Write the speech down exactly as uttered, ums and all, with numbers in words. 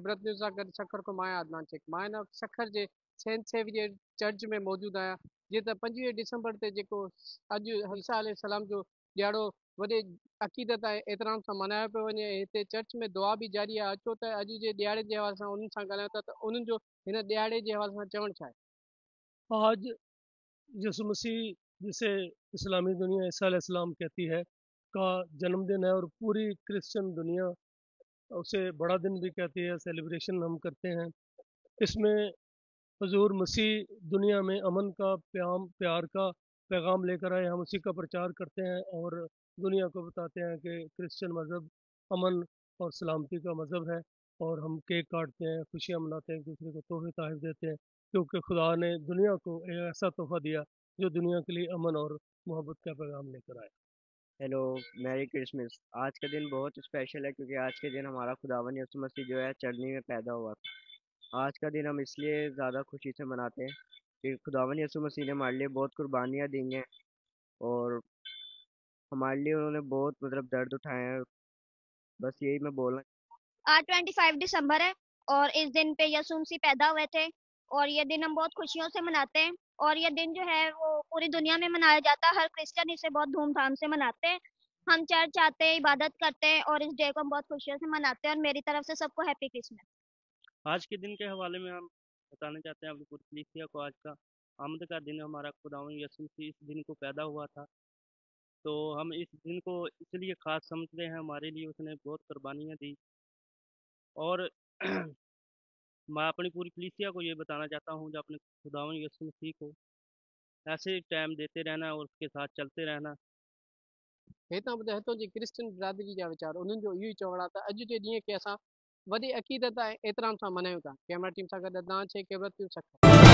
कैबरत news सां गॾु सखर को मां आदनान शेख। मां हिन सखर जे सेंट सेवियर चर्च में मौजूदु आहियां। जीअं त पंजवीह डिसंबर ते जेको अॼु ईसा अलैहिस्सलाम जो ॾियारो वॾे अक़ीदत ऐं एतिराम सां मल्हायो पियो वञे। हिते चर्च में दुआ बि जारी आहे। अचो त अॼु जे ॾियारे जे हवाले सां उन्हनि सां ॻाल्हायूं था त उन्हनि जो हिन ॾियारे जे हवाले सां चवणु छा आहे। आज यसु मसीह जिसे इस्लामी दुनिया ईसा अलैहिस्सलाम कहती है का जन्मदिन है और पूरी क्रिश्चियन दुनिया उसे बड़ा दिन भी कहती है, सेलिब्रेशन हम करते हैं। इसमें हुजूर मसीह दुनिया में अमन का प्याम प्यार का पैगाम लेकर आए, हम उसी का प्रचार करते हैं और दुनिया को बताते हैं कि क्रिश्चियन मज़हब अमन और सलामती का मज़हब है। और हम केक काटते हैं, खुशियाँ मनाते हैं, एक दूसरे को तोहफे तहफ़ देते हैं, क्योंकि खुदा ने दुनिया को एक ऐसा तोहफ़ा दिया जो दुनिया के लिए अमन और मोहब्बत का पैगाम लेकर आया। Hello, merry Christmas. आज का दिन बहुत स्पेशल है क्योंकि आज के दिन हमारा खुदावन यीशु मसीह जो है चरनी में पैदा हुआ था। आज का दिन हम इसलिए ज़्यादा खुशी से मनाते हैं कि खुदावन यीशु मसीह ने हमारे लिए बहुत कुर्बानियाँ दी हैं और हमारे लिए उन्होंने बहुत मतलब दर्द उठाए हैं। बस यही मैं बोलना। आज पच्चीस दिसंबर है और इस दिन पे यीशु मसीह पैदा हुए थे और ये दिन हम बहुत खुशियों से मनाते हैं। और ये दिन जो है वो पूरी दुनिया में मनाया जाता है। हर क्रिश्चियन इसे बहुत धूमधाम से मनाते हैं। हम चर्च आते हैं, इबादत करते हैं और इस डे को हम बहुत खुशियों से मनाते हैं। और मेरी तरफ से सबको हैप्पी क्रिसमस। आज के दिन के हवाले में हम बताना चाहते हैं अपनी पूरी कलीसिया को। आज का आमद का दिन हमारा खुदावन यीशु मसीह इस दिन को पैदा हुआ था, तो हम इस दिन को इसलिए ख़ास समझते हैं। हमारे लिए उसने बहुत कुर्बानियाँ दी और मैं अपनी पूरी कलीसिया को ये बताना चाहता हूँ जो अपने खुदावन यीशु मसीह को ऐसे टाइम देते रहना और उसके साथ चलते रहना। हितां ॿुधाए हितां जी क्रिश्चियन बिरादरी जा वीचार, उन्हनि जो इहो ई चवणु आहे त अॼु जे ॾींहं खे असां वॾी अक़ीदत ऐं एतिराम सां मल्हायूं था। कैमरा टीम सां गॾु अदनान शेख, कैबरत न्यूज़ सखर।